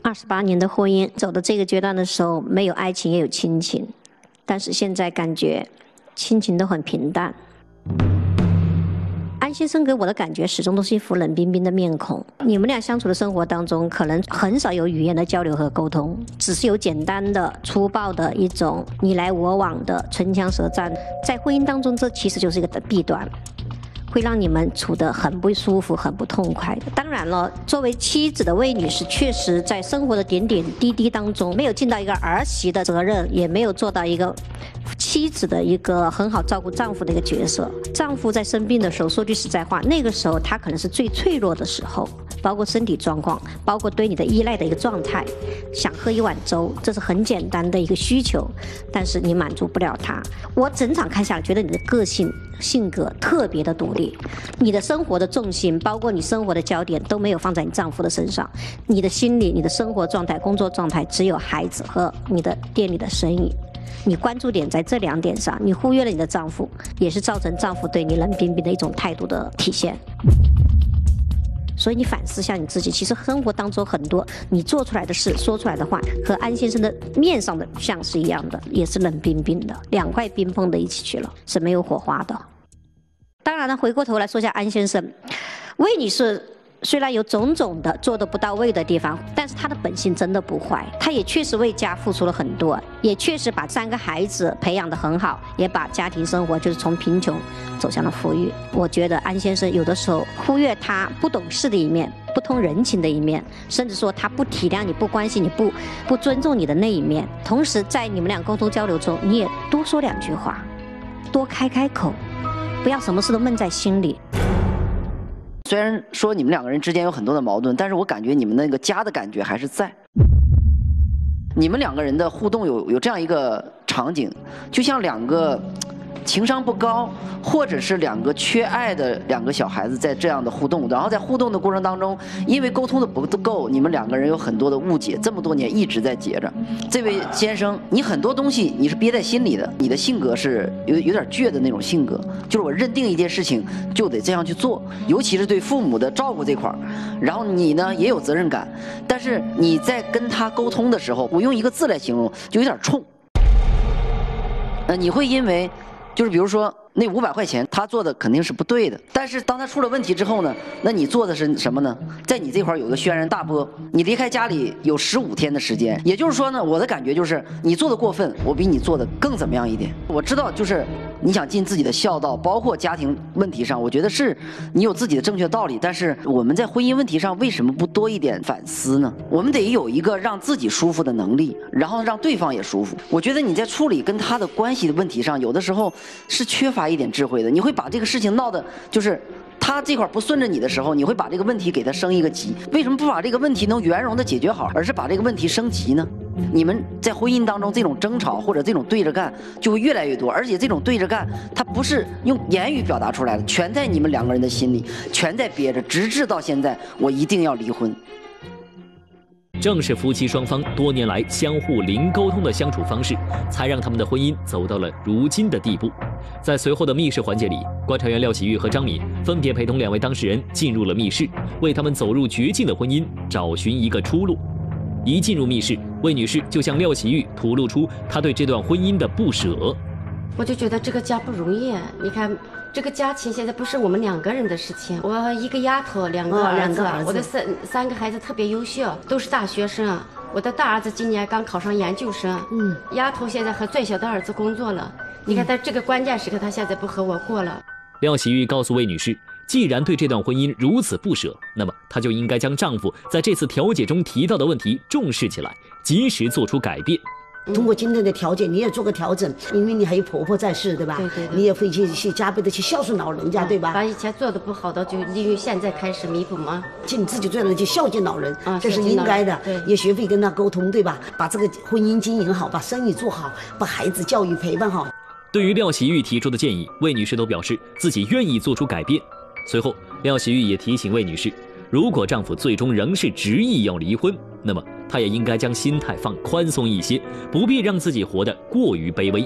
28年的婚姻走到这个阶段的时候，没有爱情也有亲情，但是现在感觉亲情都很平淡。安先生给我的感觉始终都是一副冷冰冰的面孔。你们俩相处的生活当中，可能很少有语言的交流和沟通，只是有简单的、粗暴的一种你来我往的唇枪舌战。在婚姻当中，这其实就是一个弊端。会让你们处得很不舒服、很不痛快的。当然了，作为妻子的魏女士，确实在生活的点点滴滴当中，没有尽到一个儿媳的责任，也没有做到一个妻子的一个很好照顾丈夫的一个角色。丈夫在生病的时候，说句实在话，那个时候他可能是最脆弱的时候，包括身体状况，包括对你的依赖的一个状态。想喝一碗粥，这是很简单的一个需求，但是你满足不了他。我整场看下来，觉得你的个性、性格特别的独立，你的生活的重心，包括你生活的焦点都没有放在你丈夫的身上，你的心理、你的生活状态、工作状态只有孩子和你的店里的生意。你关注点在这2点上，你忽略了你的丈夫，也是造成丈夫对你冷冰冰的一种态度的体现。所以你反思一下你自己，其实生活当中很多你做出来的事、说出来的话，和安先生的面上的像是一样的，也是冷冰冰的，2块冰碰在一起去了，是没有火花的。当然了，回过头来说一下安先生，魏女士虽然有种种的做得不到位的地方，但是她的本性真的不坏，她也确实为家付出了很多，也确实把3个孩子培养得很好，也把家庭生活就是从贫穷走向了富裕。我觉得安先生有的时候忽略他不懂事的一面，不通人情的一面，甚至说他不体谅你、不关心你、不尊重你的那一面。同时在你们俩沟通交流中，你也多说2句话，多开口，不要什么事都闷在心里。 虽然说你们2个人之间有很多的矛盾，但是我感觉你们那个家的感觉还是在。你们2个人的互动有这样一个场景，就像2个情商不高，或者是2个缺爱的2个小孩子在这样的互动，然后在互动的过程当中，因为沟通的不够，你们2个人有很多的误解，这么多年一直在结着。这位先生，你很多东西你是憋在心里的，你的性格是有点倔的那种性格，就是我认定一件事情就得这样去做，尤其是对父母的照顾这块儿，然后你呢也有责任感，但是你在跟他沟通的时候，我用一个字来形容，就有点冲。你会因为就是比如说那500块钱他做的肯定是不对的，但是当他出了问题之后呢，那你做的是什么呢？在你这块有个轩然大波，你离开家里有15天的时间，也就是说呢，我的感觉就是你做的过分，我比你做的更怎么样一点。我知道就是你想尽自己的孝道，包括家庭问题上，我觉得是你有自己的正确道理，但是我们在婚姻问题上为什么不多一点反思呢？我们得有一个让自己舒服的能力，然后让对方也舒服。我觉得你在处理跟他的关系的问题上，有的时候是缺乏一点智慧的，你会把这个事情闹得就是他这块不顺着你的时候，你会把这个问题给他升一个级。为什么不把这个问题能圆融的解决好，而是把这个问题升级呢？你们在婚姻当中这种争吵或者这种对着干就会越来越多，而且这种对着干它不是用言语表达出来的，全在你们2个人的心里，全在憋着，直至到现在我一定要离婚。 正是夫妻双方多年来相互零沟通的相处方式，才让他们的婚姻走到了如今的地步。在随后的密室环节里，观察员廖喜玉和张敏分别陪同2位当事人进入了密室，为他们走入绝境的婚姻找寻一个出路。一进入密室，魏女士就向廖喜玉吐露出她对这段婚姻的不舍。 我就觉得这个家不容易，你看这个家庭现在不是我们2个人的事情，我一个丫头，2个儿子，我的三个孩子特别优秀，都是大学生。我的大儿子今年刚考上研究生，丫头现在和最小的儿子工作了。你看他这个关键时刻，他现在不和我过了。 廖喜玉告诉魏女士，既然对这段婚姻如此不舍，那么她就应该将丈夫在这次调解中提到的问题重视起来，及时做出改变。 通过今天的调解，你也做个调整，因为你还有婆婆在世，对吧？ 对。 你也会去加倍的去孝顺老人家，对吧？ 把以前做的不好的，就利用现在开始弥补嘛。 尽自己最大的去孝敬老人，这是应该的。也学会跟他沟通，对吧？把这个婚姻经营好，把生意做好，把孩子教育陪伴好。 对于廖喜玉提出的建议，魏女士都表示自己愿意做出改变。随后，廖喜玉也提醒魏女士，如果丈夫最终仍是执意要离婚，那么她也应该将心态放宽松一些，不必让自己活得过于卑微。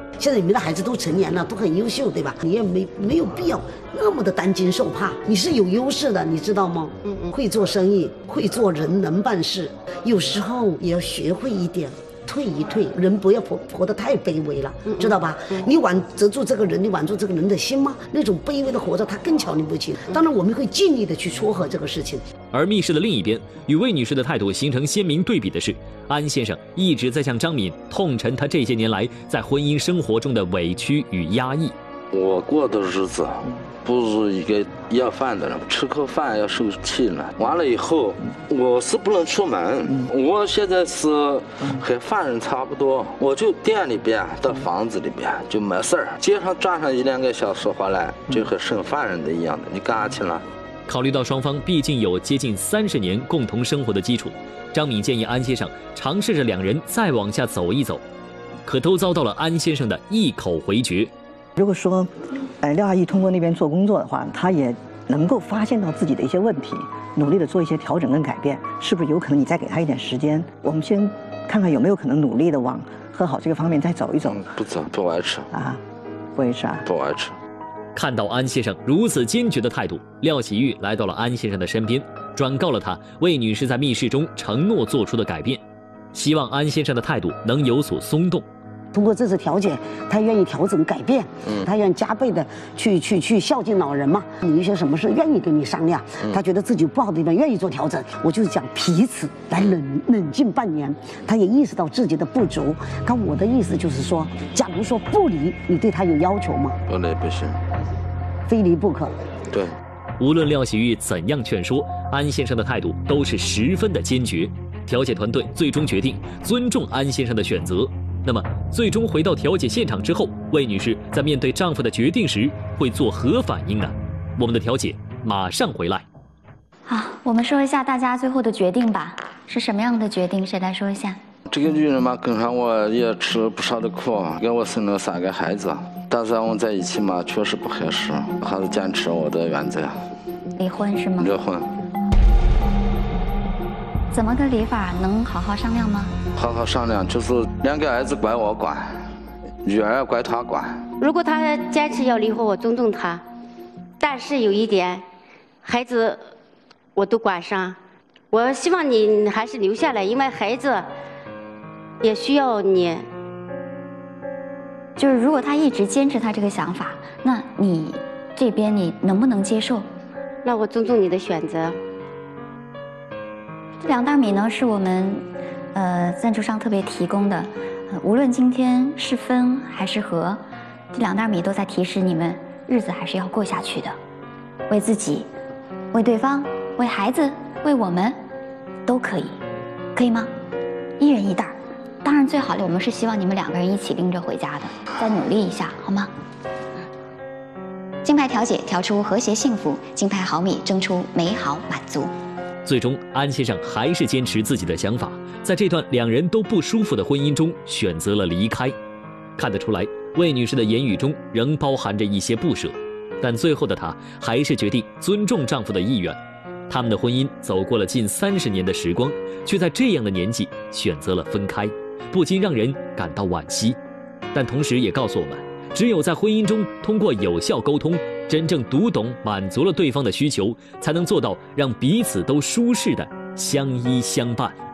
现在你们的孩子都成年了，都很优秀，对吧？你也没有必要那么的担惊受怕，你是有优势的，你知道吗？会做生意，会做人，能办事，有时候也要学会一点。退一退，人不要活得太卑微了，知道吧？你挽得住这个人，你挽住这个人的心吗？那种卑微的活着，他更瞧你不起。当然，我们会尽力的去撮合这个事情。 而密室的另一边，与魏女士的态度形成鲜明对比的是，安先生一直在向张敏痛陈他这些年来在婚姻生活中的委屈与压抑。 我过的日子不如一个要饭的人，吃口饭要受气了。完了以后，我是不能出门，我现在是和犯人差不多，我就店里边到房子里边就没事儿，街上转上1-2个小时回来，就和审犯人的一样的。你干啥去了？ 考虑到双方毕竟有接近30年共同生活的基础，张敏建议安先生尝试着两人再往下走一走，可都遭到了安先生的一口回绝。 如果说，廖阿姨通过那边做工作的话，她也能够发现到自己的一些问题，努力的做一些调整跟改变，是不是有可能你再给她一点时间？我们先看看有没有可能努力的往和好这个方面再走一走。 不走，不维持啊，不维持啊， 不维持。 看到安先生如此坚决的态度，廖启玉来到了安先生的身边，转告了他魏女士在密室中承诺做出的改变，希望安先生的态度能有所松动。 通过这次调解，他愿意调整改变，他愿意加倍的去孝敬老人嘛。你有些什么事愿意跟你商量，他觉得自己不好的地方愿意做调整。我就是讲彼此来冷静半年，他也意识到自己的不足。看我的意思就是说，假如说不离，你对他有要求吗？ 不离不行， 非离不可。 对， 无论廖喜玉怎样劝说，安先生的态度都是十分的坚决。调解团队最终决定尊重安先生的选择。那么，最终回到调解现场之后，魏女士在面对丈夫的决定时会作何反应呢？我们的调解马上回来。 好，我们说一下大家最后的决定吧，是什么样的决定？谁来说一下？ 这个女人嘛，跟上我也吃了不少的苦，给我生了3个孩子，但是我们在一起嘛，确实不合适，还是坚持我的原则。 离婚是吗？ 离婚。 怎么个离法？能好好商量吗？ 好好商量，就是2个儿子归我管，女儿归他管。 如果他坚持要离婚，我尊重他，但是有一点，孩子我都管上。我希望你还是留下来，因为孩子也需要你。 就是如果他一直坚持他这个想法，那你这边你能不能接受？ 那我尊重你的选择。 这2袋米呢，是我们赞助商特别提供的，无论今天是分还是合，这2袋米都在提示你们，日子还是要过下去的，为自己，为对方，为孩子，为我们，都可以，可以吗？1人1袋，当然最好的我们是希望你们2个人一起拎着回家的，再努力一下，好吗？金牌调解调出和谐幸福，金牌好米蒸出美好满足。 最终，安先生还是坚持自己的想法，在这段2人都不舒服的婚姻中选择了离开。看得出来，魏女士的言语中仍包含着一些不舍，但最后的她还是决定尊重丈夫的意愿。他们的婚姻走过了近30年的时光，却在这样的年纪选择了分开，不禁让人感到惋惜。但同时也告诉我们，只有在婚姻中通过有效沟通，真正读懂、满足了对方的需求，才能做到让彼此都舒适的相依相伴。